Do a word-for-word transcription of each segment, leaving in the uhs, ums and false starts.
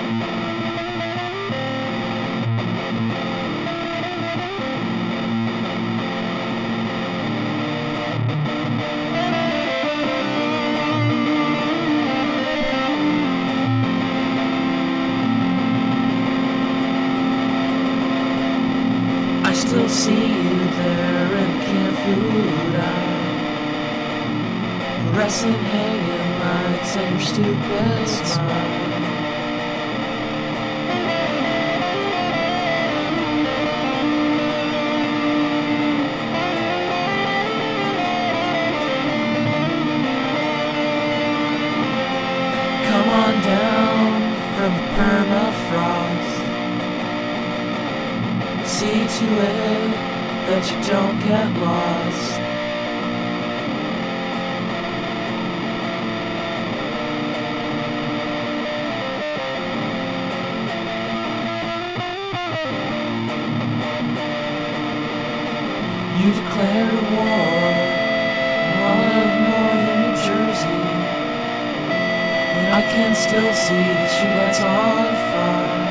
I still see you there in the camp food aisle, caressing hanging lights and your stupid smile. Come on down from the permafrost. See to it that you don't get lost. You declared a war on all of northern New Jersey, when I can still see the streetlights on fire.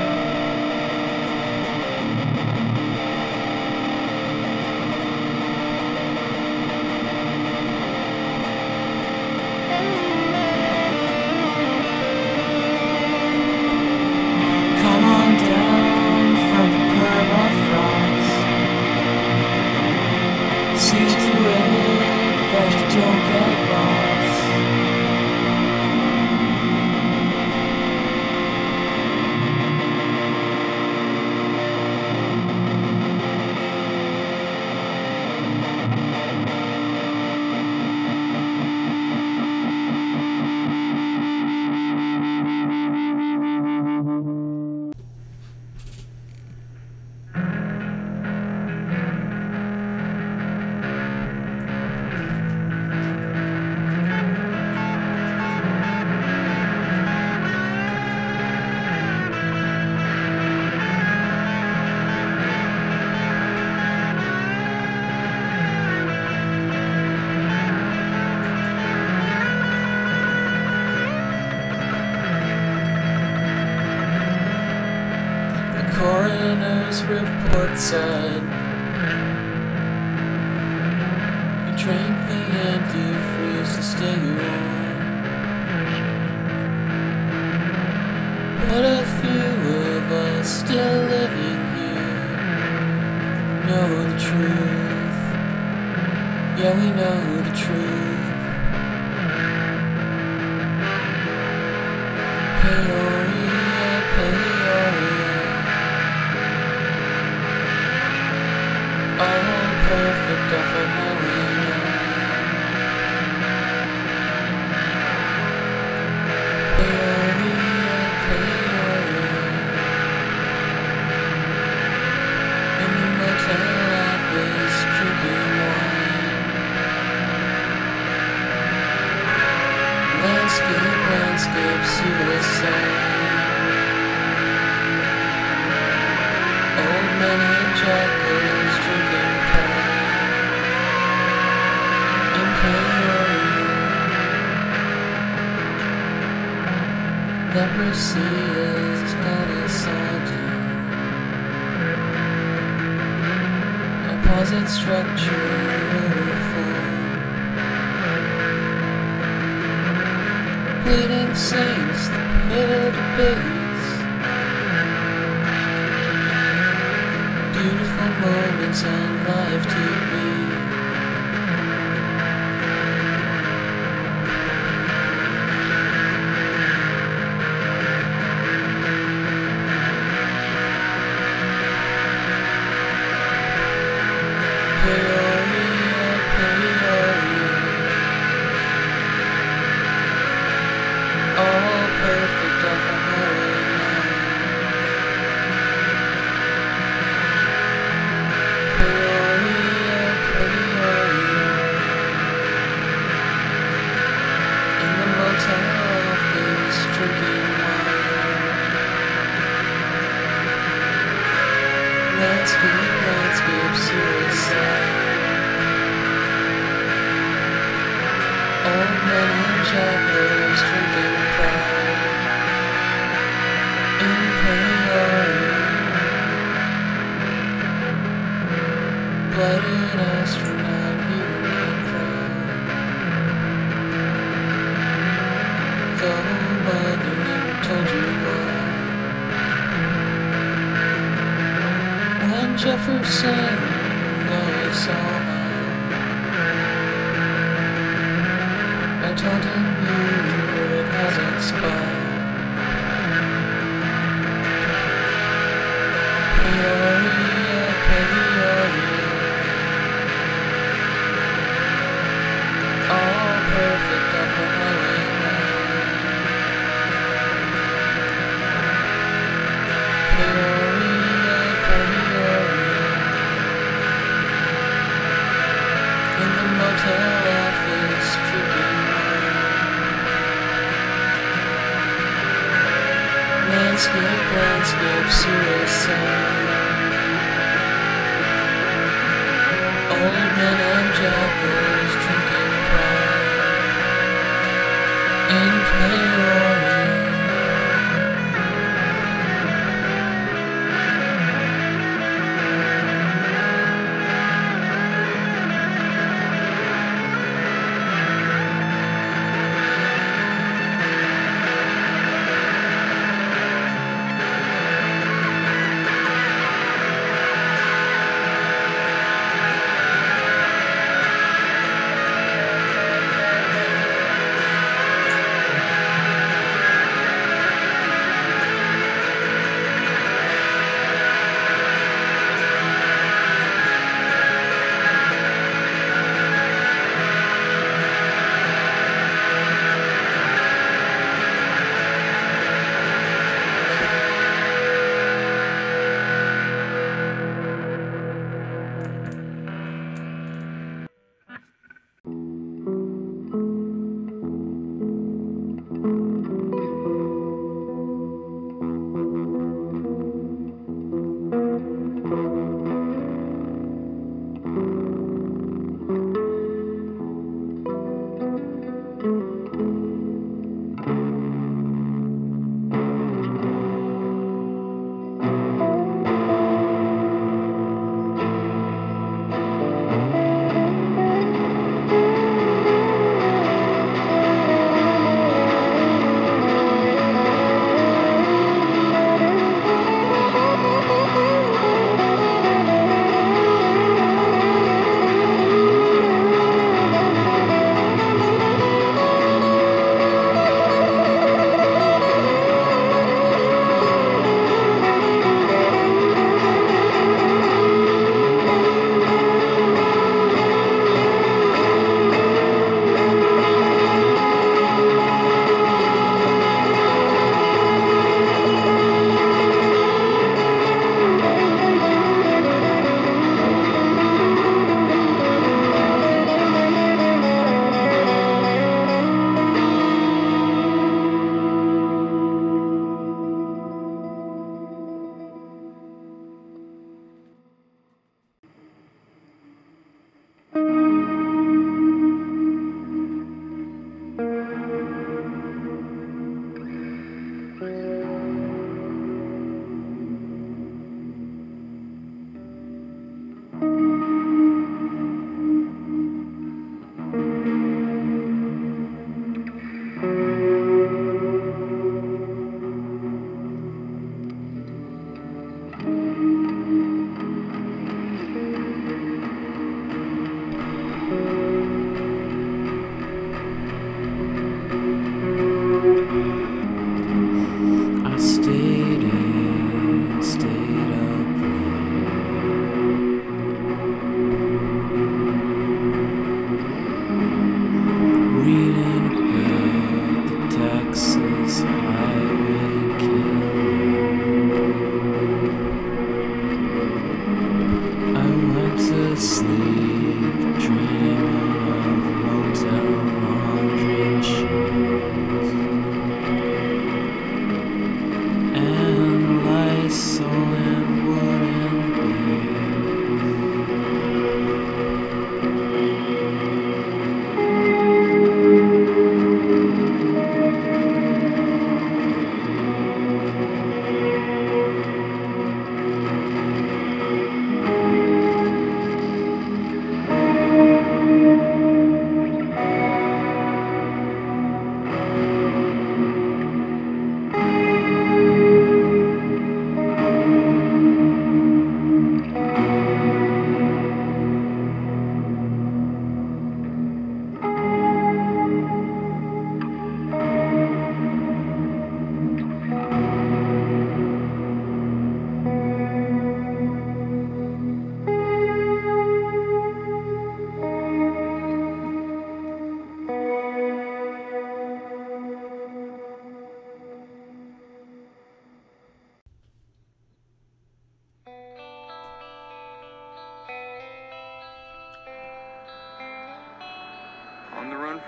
See to it that you don't get lost. Coroner's report said you drank the antifreeze to stay warm, but a few of us still living here know the truth. Yeah, we know the truth. Peoria, Peoria, all perfect off of Halloween night. Peoria, Peoria, in the motel office drinking wine. Landscape, landscape, suicide. Old men and jackals drinking pride in Peoria. Leprosy has got us all down. Opposite structure reform. Bleeding saints, the pale debates. Beautiful moments on live T V. Peoria, Peoria, all perfect off a highway line. Peoria, Peoria, in the motel office drinking wine. Landscape, landscape, suicide. Old men and jackals drinking pride in astronaut, you remain quiet. Though mother never told you why. When Jefferson always saw I told him you were a peasant spy. Peoria, Peoria, all perfect off the highway line. Peoria, Peoria, in the motel office, drinking wine. Landscape, landscape, suicide. Old men and jackals drinking pride in Peoria.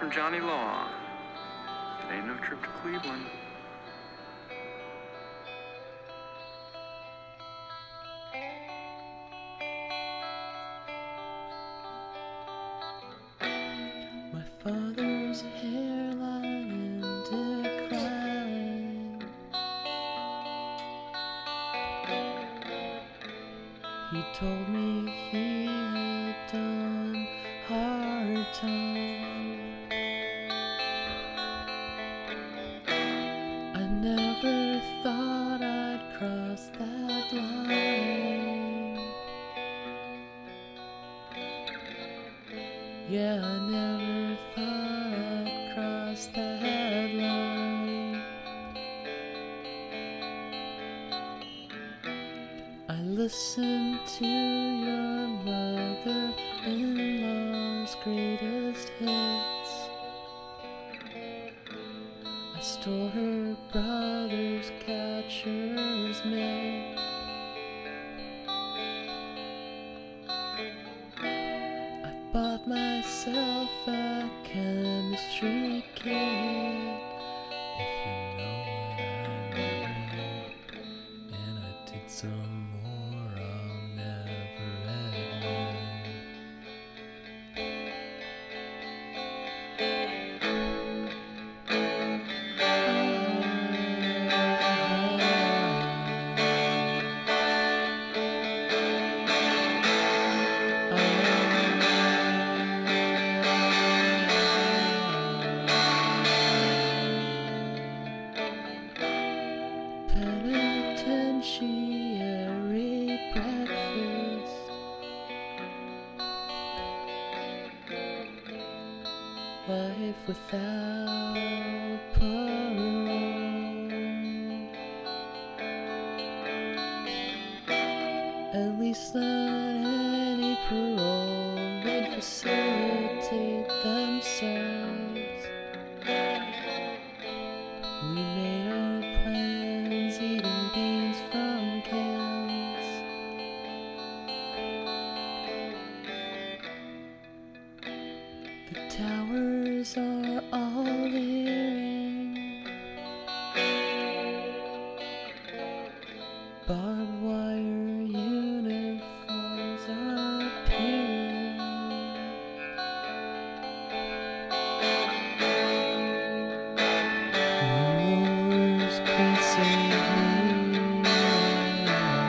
from Johnny Law. It ain't no trip to Cleveland. My father's hairline in decline. He told me he had done hard time. I never thought I'd cross that line. Yeah, I never thought I'd cross that line. I listened to your mother-in-law's greatest hits. I stole her brother's catcher's mitt. I bought myself a chemistry kit, if you know what I mean. And I did some more I'll never admit. Penitentiary breakfast. Life without parole. At least not any parole would facilitate themselves. We made our plans, eating beans from cans. The towers are all leering. Barbed wire uniforms are appearing. Rumors can't save me now.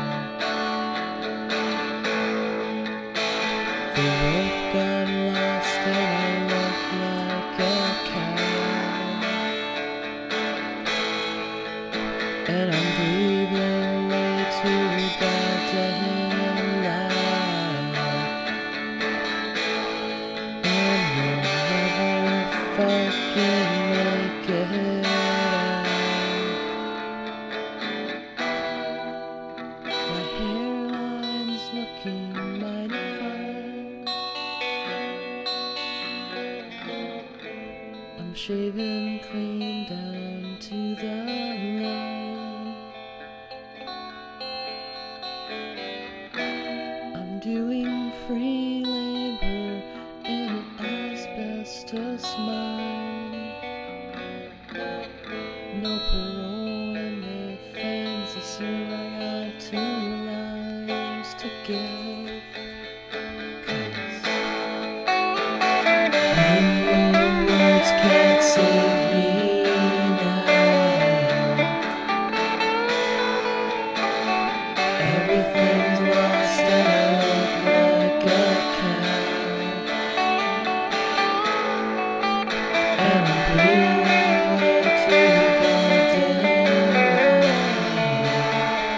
The rope got lost and I looked like a cow. And I'm breathing way too goddamn loud. And we'll never fucking make it out. My hairline's looking mighty fine. I'm shaving clean down to the line. I'm doing free labor in an asbestos mine. No parole and defense, as soon I got two lives to give. 'Cause no words can't save me now. Everything's lost and I look like a cow. And I'm breathing way too goddamn loud.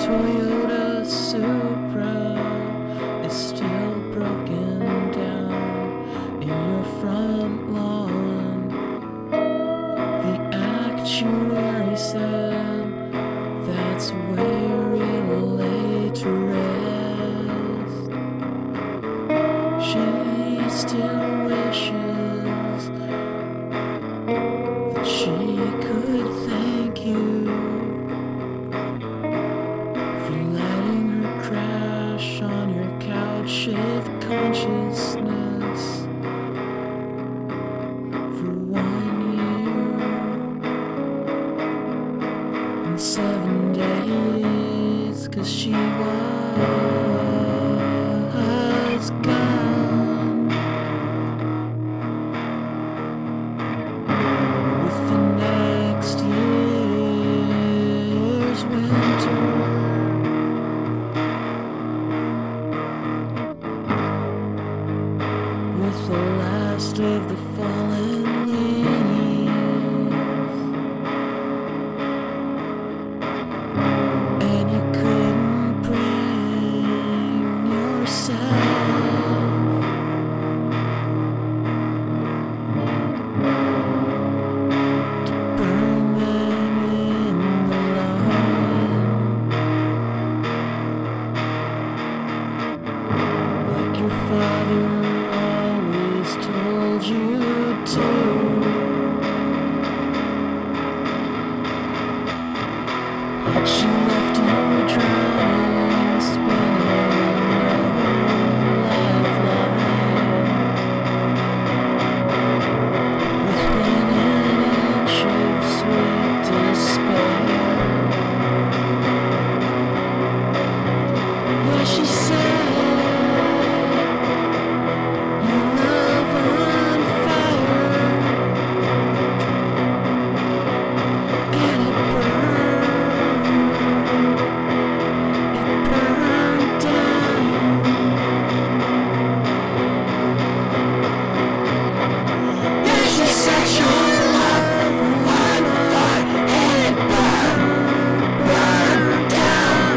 Toyota Supra is still broken down in your front lawn. The actuary said that's where it'll lay to rest. She still wishes that she could thank you for letting her crash on your couch-shaped consciousness for one year and seven days, 'cause she was gone with the next year's winter. With the last of the fallen leaves, and you couldn't bring yourself to burn them in the lawn like your father always told you to. She left you drowning, spinning no lifeline within an inch of sweet despair. Yeah, she said your love on fire, and it burned, it burned down. Yeah, she set your love on fire, and it burned, burned down.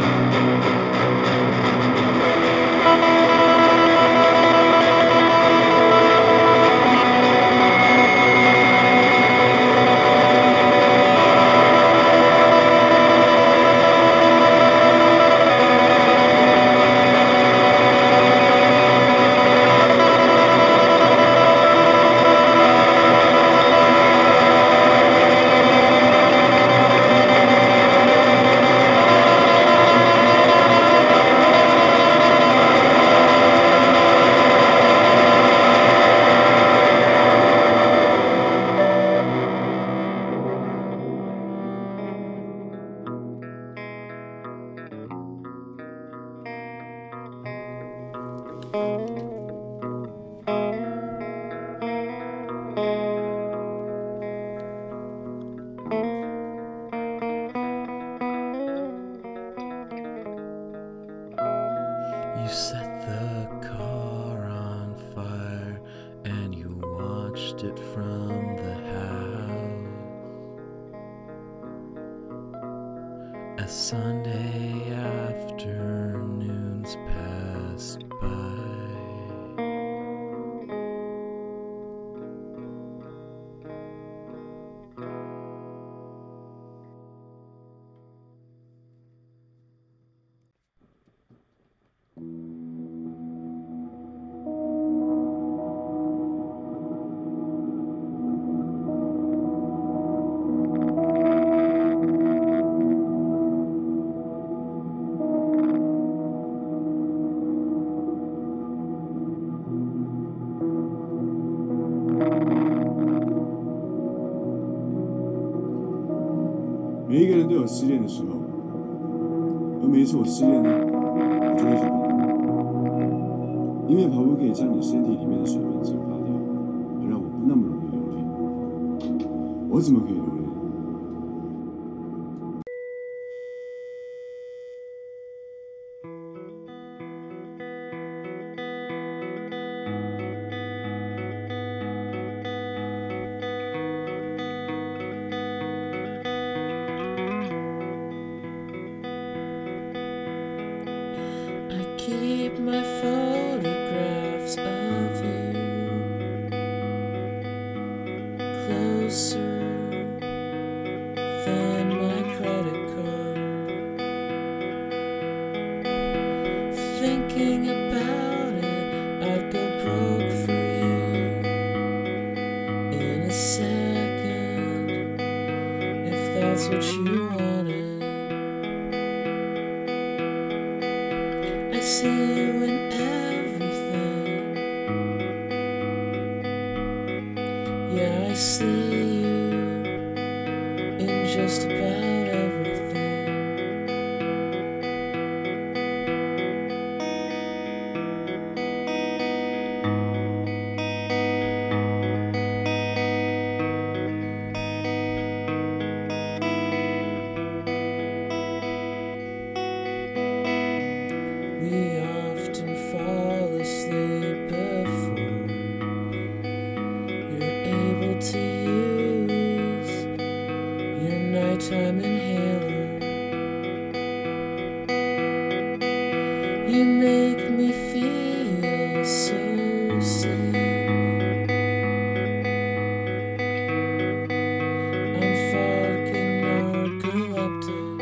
You set the car on fire and you watched it from the house as Sunday afternoons passed by. 每一个人都有失恋的时候，而每一次我失恋呢，我就会去跑步，因为跑步可以将你身体里面的水分蒸发掉，而让我不那么容易流泪。我怎么可以流泪？ closer than my credit card. Thinking about it, I'd go broke for you in a second, if that's what you wanted. I see you in everything. Yeah, I see you in just about everything. We often fall asleep before you're able to use your nighttime inhaler. You make me feel so safe. I'm fucking narcoleptic,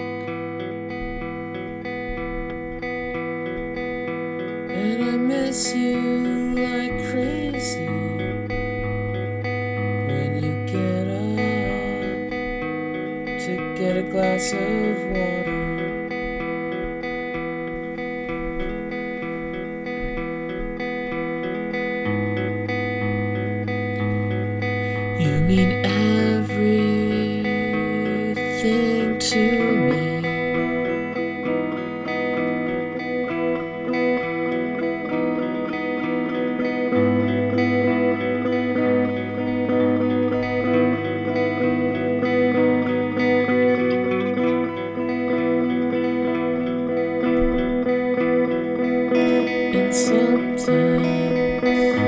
and I miss you like crazy when you get up to get a glass of water. You mean everything to me. And sometimes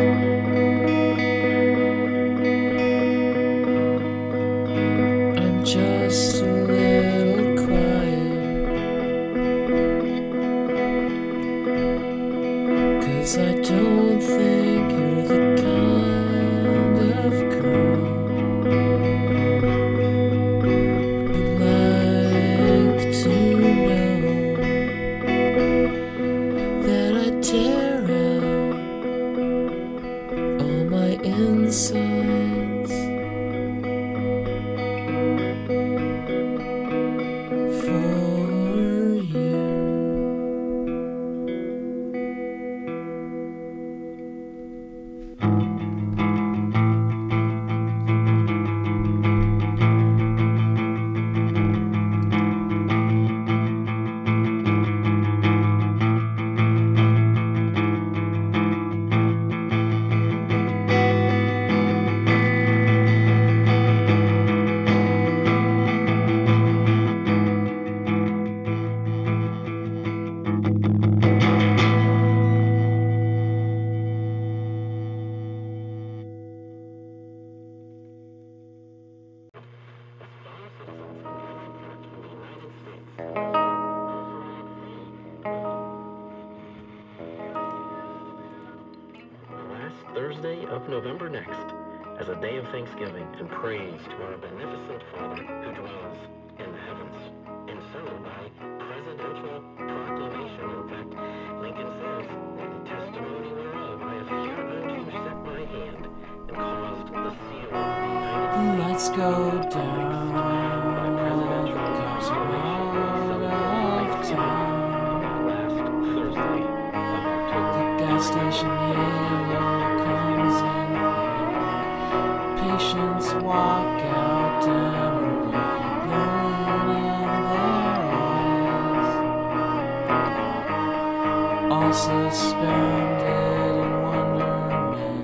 I'm just a little quiet, 'cause I don't think you're the kind of girl who'd like to know that I tear out all my insides for you. Thursday of November next, as a day of thanksgiving and praise to our beneficent Father who dwells in the heavens. And so, by presidential proclamation, in fact, Lincoln says, "In testimony whereof I have hereunto set my hand and caused the seal of the United The lights go down, all the cops are out of town. last Thursday of October." The gas station halo comes in black. Patients walk out down the road, glowing in their eyes, all suspended in wonderment.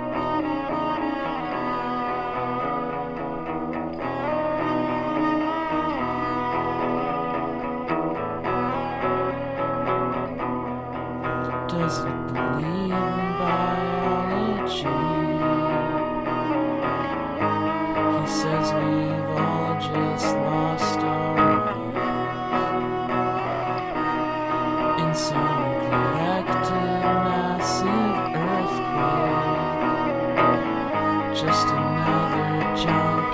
Doesn't believe in biology. He says we've all just lost our minds in some collective massive earthquake. Just another junk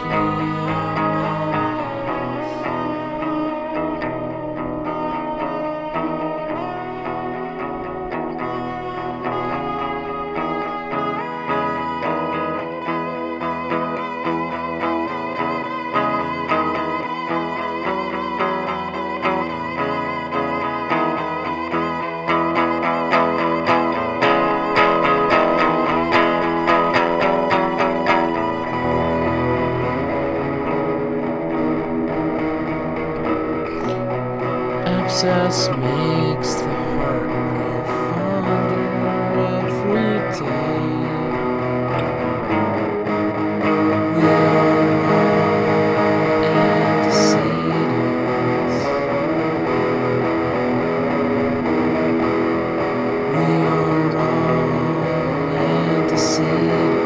process makes the heart grow fonder every day. We are all antecedents. We are all antecedents.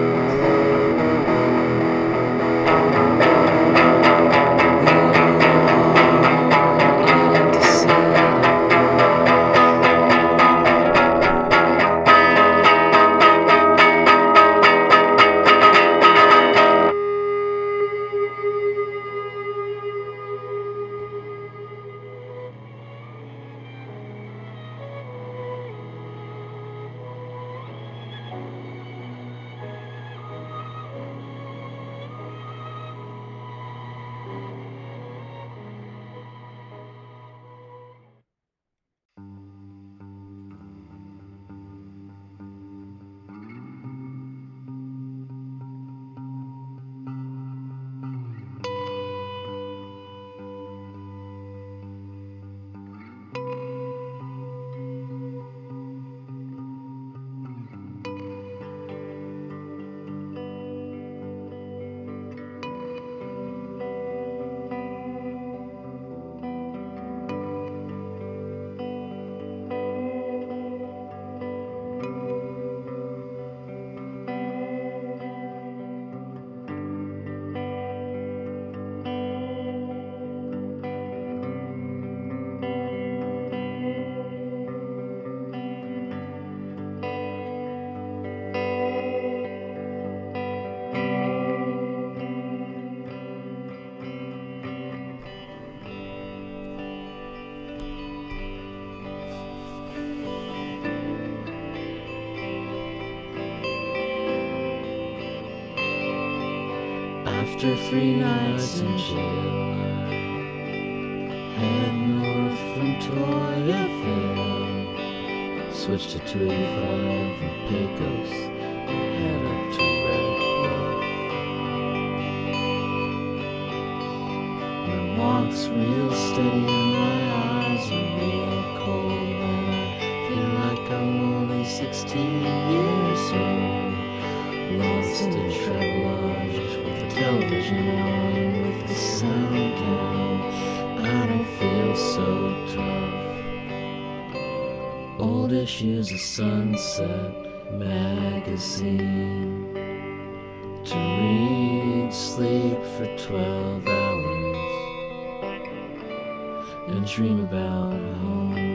After three nights in jail, I head north from Toyotaville, switch to two eighty-five and Pecos, and head up to Red Bluff. My walk's real steady and my eyes are real cold when I feel like I'm only sixteen years old. Lost in Travelodge with the television on, with the sound down. I don't feel so tough. Old issues of Sunset magazine to read, sleep for twelve hours, and dream about home.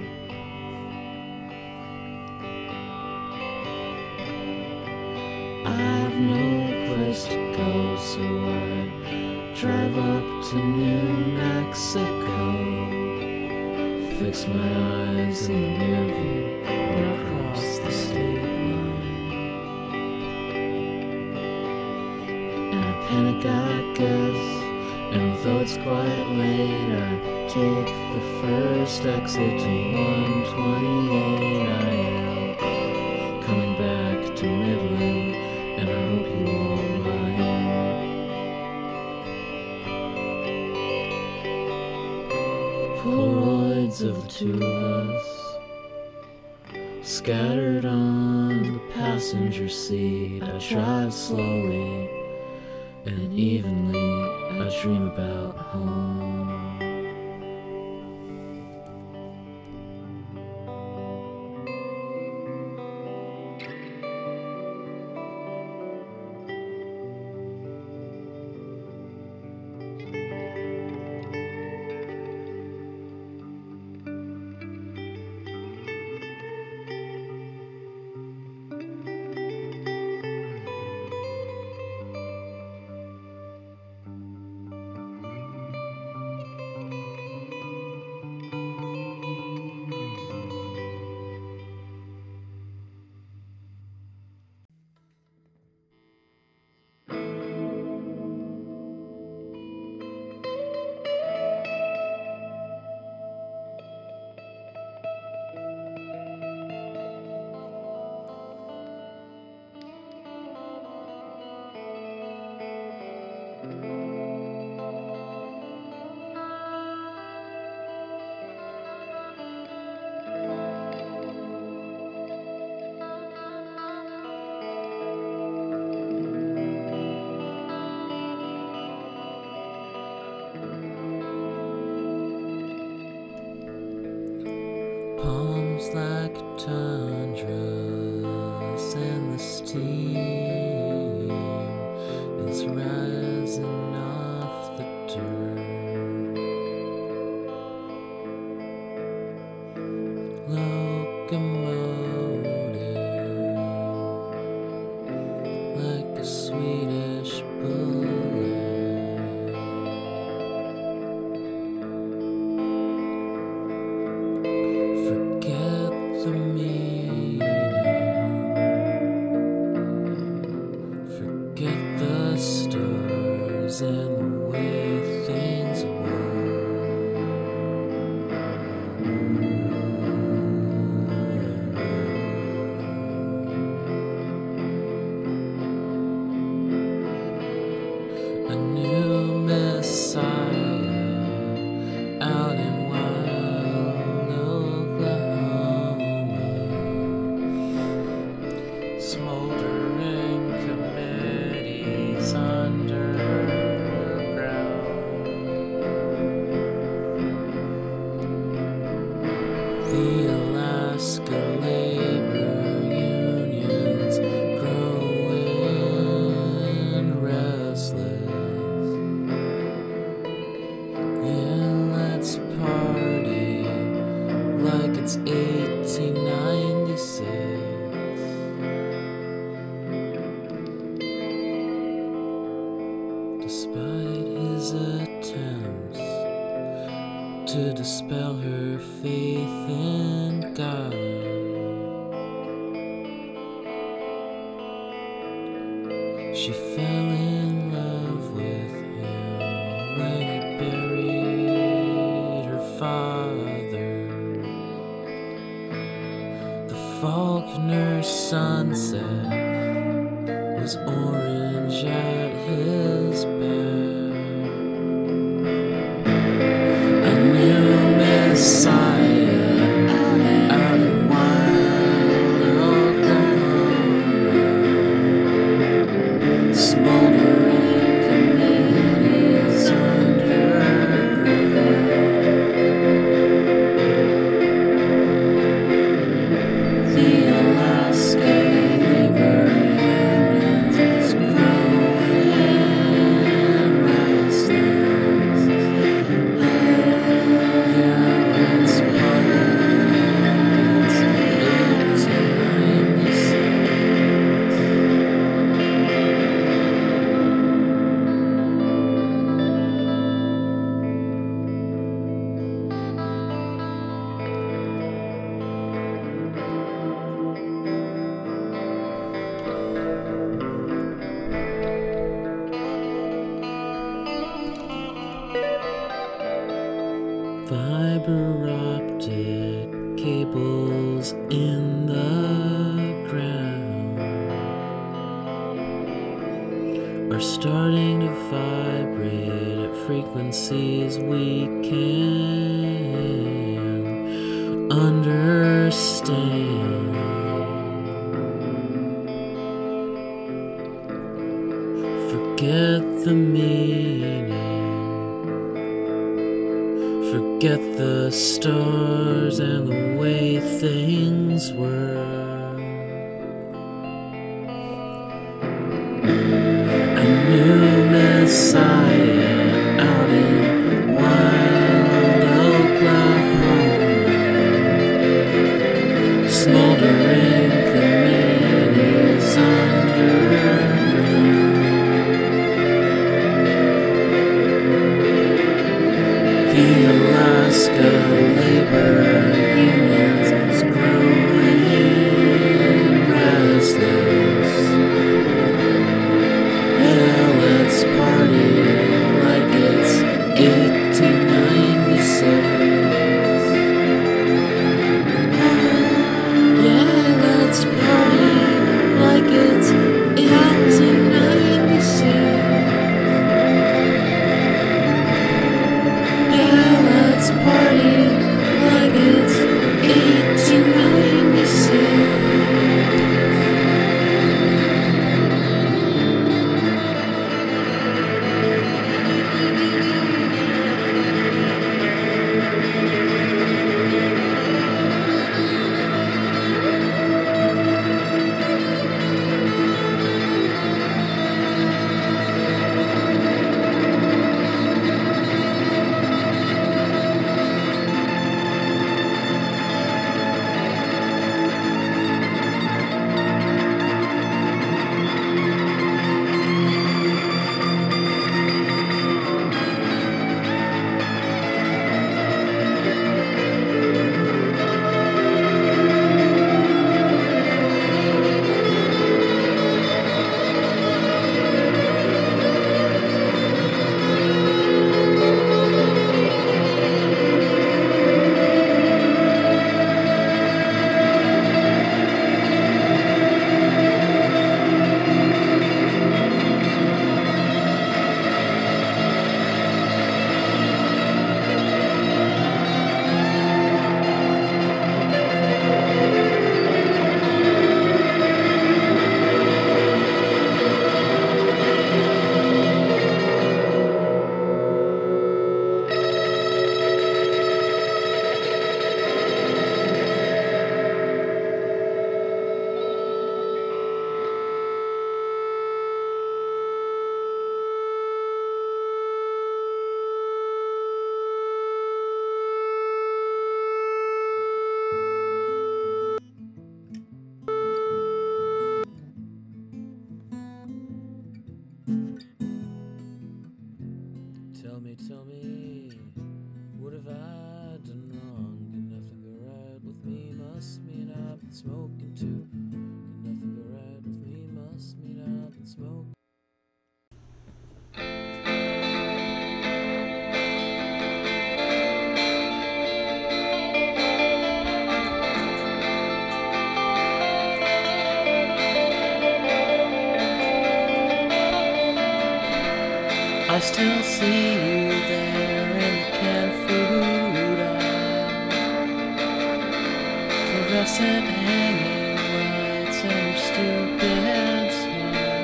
I've no place to go, so I drive up to New Mexico, fix my eyes in the rear view when I cross the state line. And I panic, I guess, and although it's quite late, I take the first exit to one twenty-eight. I am coming back to Midland, and I hope you won't mind. Polaroids of the two of us scattered on the passenger seat. I drive slowly and evenly. I dream about home. Forget the stars and the way things were. A new Messiah out in wild Oklahoma, smoldering committees underground. The Alaska labor unions growing restless. Yeah, let's party like it's eighteen ninety-six. Despite his attempts to dispel her faith in God, she fell in love with him when he buried her father. The Faulkner sunset was orange at his back. A new Messiah out in wild Oklahoma, smoldering committees underground. The Alaska labor unions growing restless. Yeah, let's party. It's eighteen ninety-six. Fiber optic cables in the ground are starting to vibrate at frequencies we can understand. Forget the meaning. Forget the stars and the way things were. A new Messiah out in wild Oklahoma, smoldering committees underground. The Alaska labor unions growing restless. Yeah, let's party. Tell me, tell me, what have I done wrong? Can nothing go right with me? Must mean I've been smoking too. Can nothing go right with me? Must mean I've been smoking. I still see you there in the canned food aisle, fluorescent hanging lights and your stupid smile.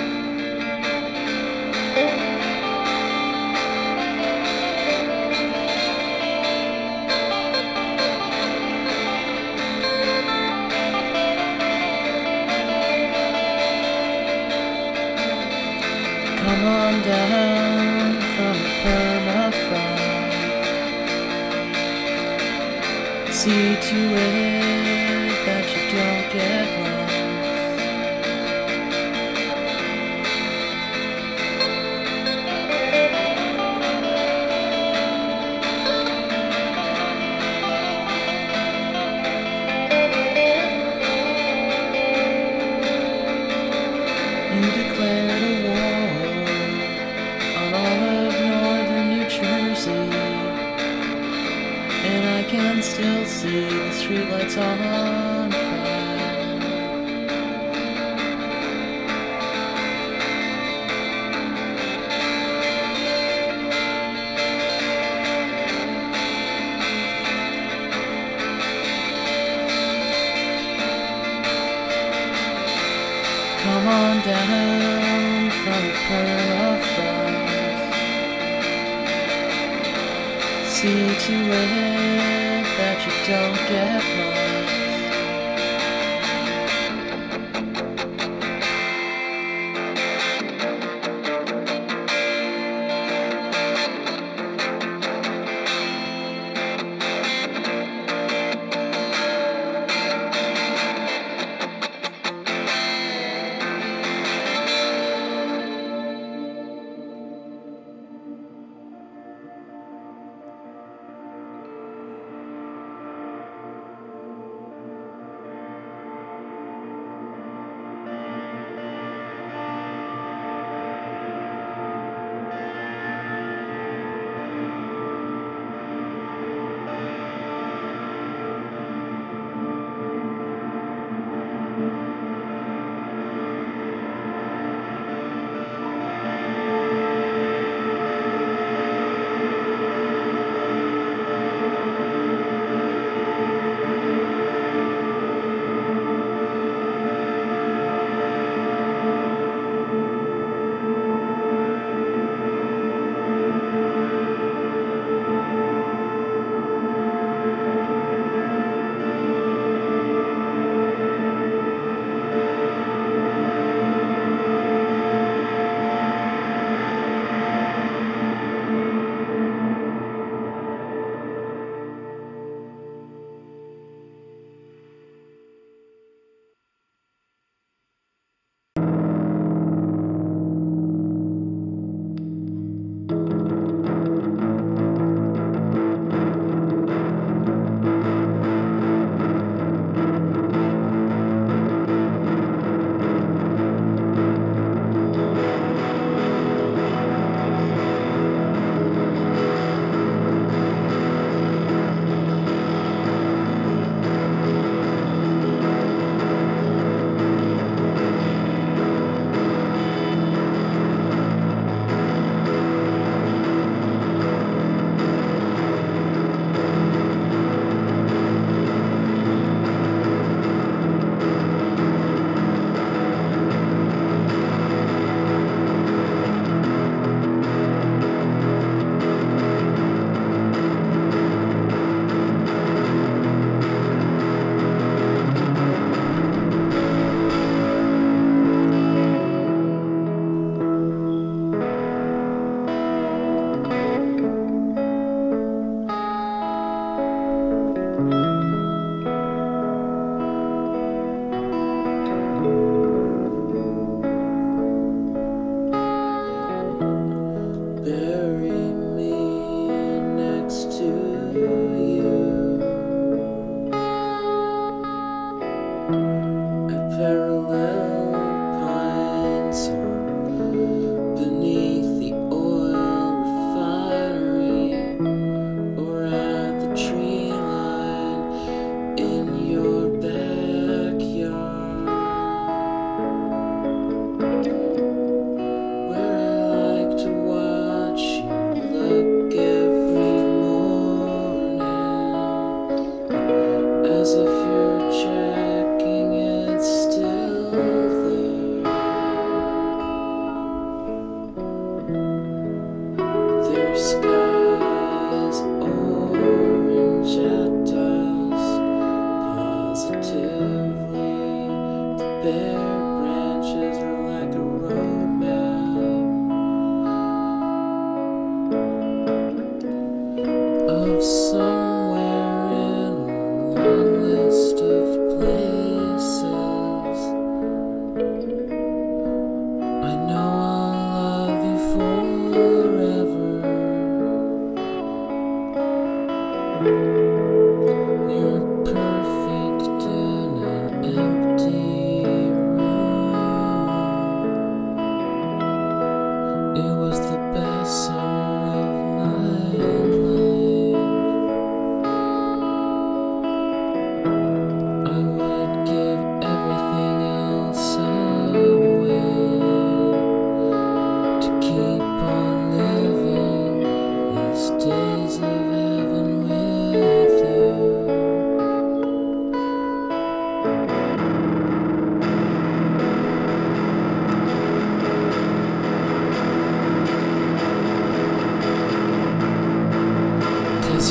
Come on down from the permafrost. See to it that you don't get lost. You declared a war on all of northern New Jersey, and I can still see the streetlights on fire. Come on down from the permafrost. See to it that you don't get lost.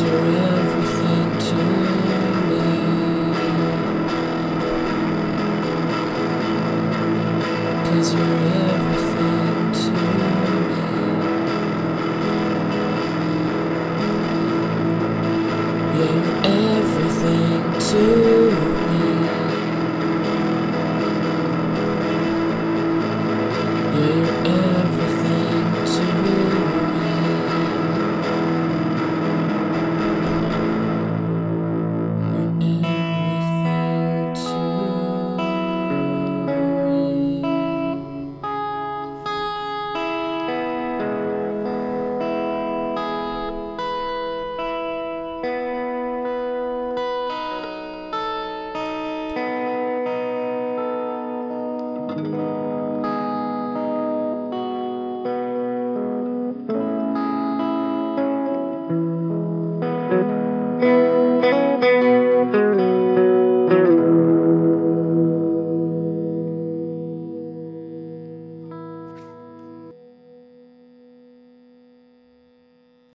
forever.